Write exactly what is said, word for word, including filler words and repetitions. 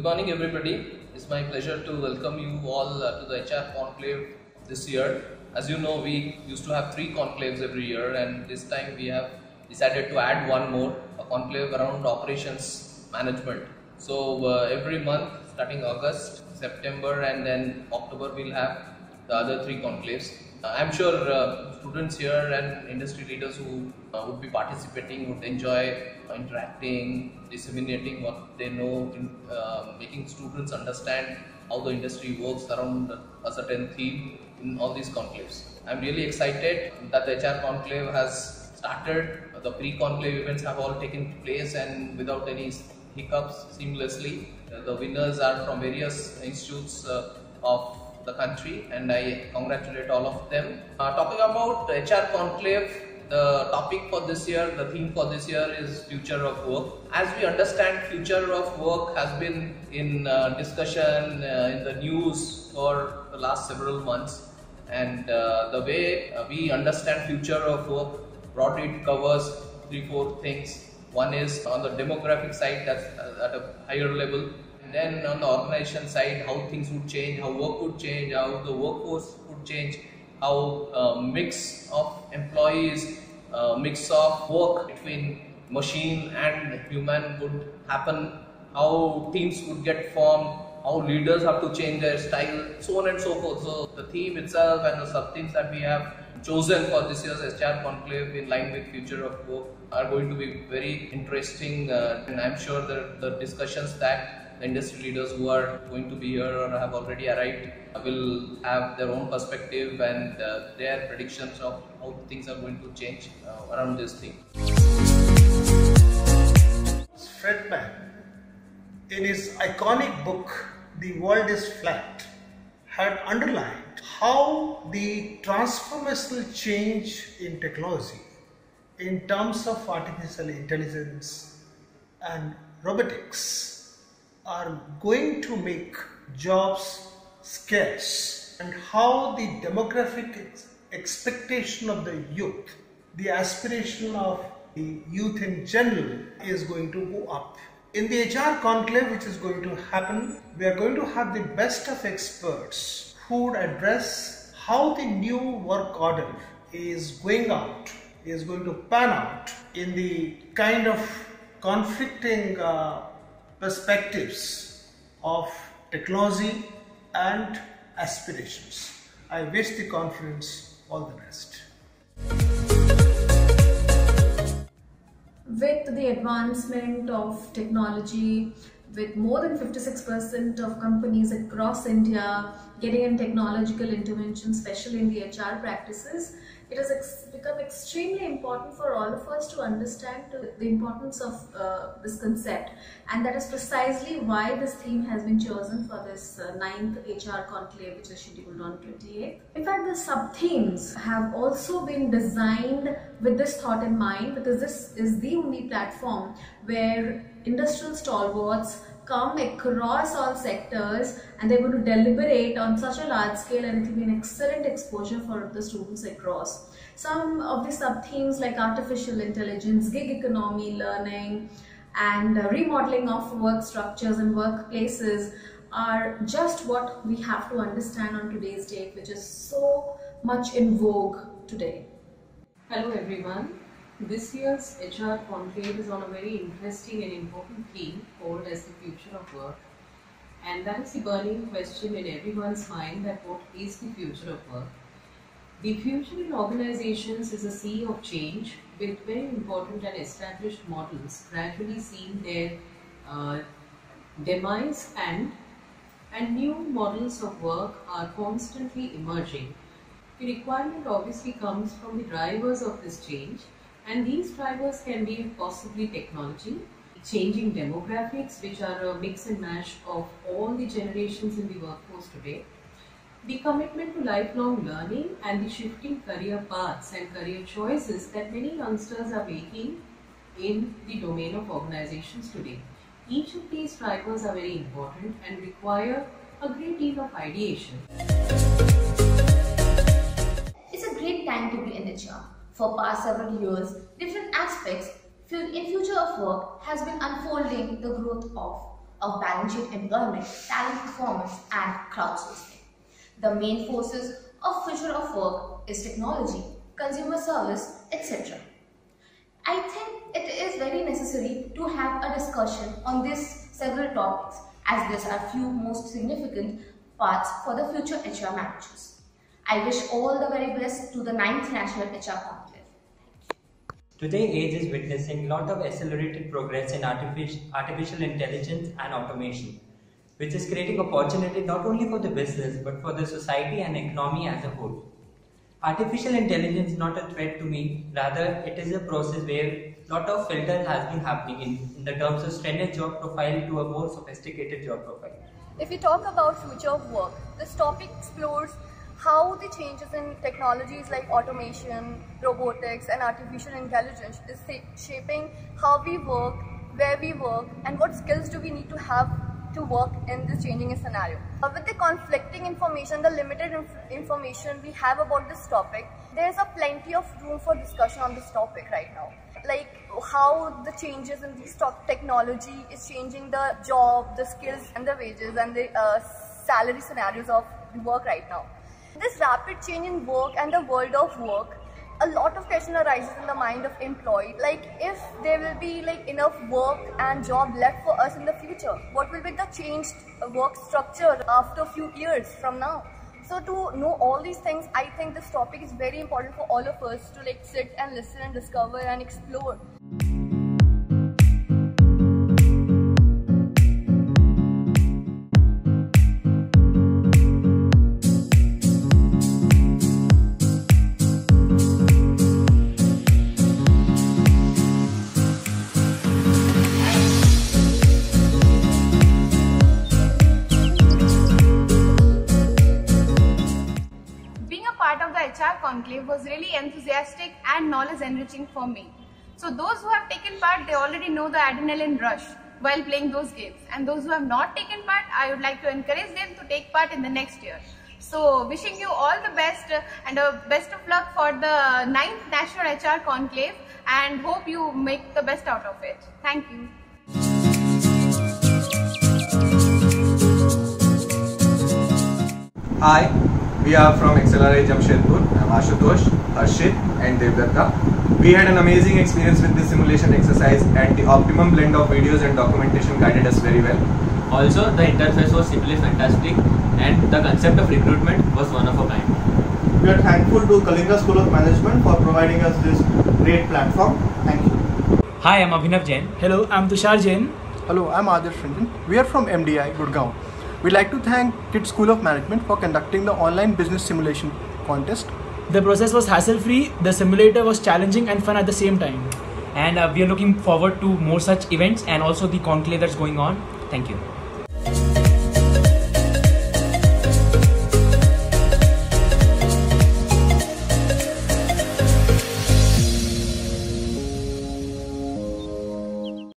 morning everybody. It's my pleasure to welcome you all uh, to the H R Conclave this year. As you know, we used to have three conclaves every year, and this time we have decided to add one more, a conclave around operations management. So uh, every month starting August, September and then October we'll have the other three conclaves. Uh, I'm sure uh, students here and industry leaders who uh, would be participating would enjoy uh, interacting, disseminating what they know, in, uh, making students understand how the industry works around a certain theme in all these conclaves. I'm really excited that the H R Conclave has started. The pre-conclave events have all taken place and without any hiccups, seamlessly. Uh, the winners are from various institutes uh, of the country, and I congratulate all of them. Uh, talking about H R Conclave, the topic for this year, the theme for this year is future of work. As we understand, future of work has been in uh, discussion uh, in the news for the last several months, and uh, the way uh, we understand future of work, broadly it covers three, four things. One is on the demographic side, that's at a higher level. And then on the organization side, how things would change, how work would change, how the workforce would change, how a mix of employees, a mix of work between machine and human would happen, how teams would get formed, how leaders have to change their style, so on and so forth. So the theme itself and the sub-themes that we have chosen for this year's H R Conclave in line with future of work are going to be very interesting, uh, and I'm sure that the discussions that the industry leaders who are going to be here or have already arrived will have their own perspective and uh, their predictions of how things are going to change uh, around this thing. Friedman, in his iconic book, The World is Flat, had underlined how the transformational change in technology in terms of artificial intelligence and robotics are going to make jobs scarce, and how the demographic ex expectation of the youth, the aspiration of the youth in general is going to go up. In the H R Conclave, which is going to happen, we are going to have the best of experts who would address how the new work order is going out, is going to pan out in the kind of conflicting uh, perspectives of technology and aspirations. I wish the conference all the best. With the advancement of technology, with more than fifty-six percent of companies across India getting in technological intervention, especially in the H R practices, it has ex become extremely important for all of us to understand the importance of uh, this concept, and that is precisely why this theme has been chosen for this uh, ninth H R Conclave, which is scheduled on twenty-eighth. In fact, the sub-themes have also been designed with this thought in mind, because this is the only platform where industrial stalwarts come across all sectors and they're going to deliberate on such a large scale, and it will be an excellent exposure for the students across. Some of the sub-themes like artificial intelligence, gig economy, learning and uh, remodeling of work structures and workplaces are just what we have to understand on today's date, which is so much in vogue today. Hello everyone. This year's H R Conclave is on a very interesting and important theme called as the future of work, and that is the burning question in everyone's mind, that what is the future of work? The future in organizations is a sea of change, with very important and established models gradually seeing their uh, demise, and, and new models of work are constantly emerging. The requirement obviously comes from the drivers of this change, and these drivers can be possibly technology, changing demographics, which are a mix and mash of all the generations in the workforce today, the commitment to lifelong learning, and the shifting career paths and career choices that many youngsters are making in the domain of organizations today. Each of these drivers are very important and require a great deal of ideation. It's a great time to be in H R. For past several years, different aspects in future of work has been unfolding the growth of of balance sheet employment, talent performance, and crowdsourcing. The main forces of future of work is technology, consumer service, et cetera. I think it is very necessary to have a discussion on these several topics, as these are few most significant parts for the future H R managers. I wish all the very best to the ninth National H R Conclave. Today, age is witnessing a lot of accelerated progress in artificial, artificial intelligence and automation, which is creating opportunity not only for the business but for the society and economy as a whole. Artificial intelligence is not a threat to me, rather it is a process where a lot of filter has been happening in, in the terms of standard job profile to a more sophisticated job profile. If we talk about future of work, this topic explores how the changes in technologies like automation, robotics and artificial intelligence is shaping how we work, where we work, and what skills do we need to have to work in this changing scenario. Uh, with the conflicting information, the limited inf information we have about this topic, there is a plenty of room for discussion on this topic right now. Like how the changes in this technology is changing the job, the skills and the wages and the uh, salary scenarios of work right now. This rapid change in work and the world of work, a lot of question arises in the mind of employee, like if there will be like enough work and job left for us in the future, what will be the changed work structure after a few years from now. So to know all these things, I think this topic is very important for all of us to like sit and listen and discover and explore. H R Conclave was really enthusiastic and knowledge enriching for me. So those who have taken part, they already know the adrenaline rush while playing those games, and those who have not taken part, I would like to encourage them to take part in the next year. So wishing you all the best and uh, best of luck for the ninth National H R Conclave, and hope you make the best out of it. Thank you. Hi, we are from X L R I Jamshedpur. I'm Ashutosh, Harshit and Devdatta. We had an amazing experience with this simulation exercise, and the optimum blend of videos and documentation guided us very well. Also, the interface was simply fantastic, and the concept of recruitment was one of a kind. We are thankful to Kalinga School of Management for providing us this great platform. Thank you. Hi, I'm Abhinav Jain. Hello, I'm Tushar Jain. Hello, I'm Adarsh Ranjan. We are from M D I, Gurgaon. We'd like to thank KIIT School of Management for conducting the online business simulation contest. The process was hassle-free, the simulator was challenging and fun at the same time. And uh, we are looking forward to more such events and also the conclave that's going on. Thank you.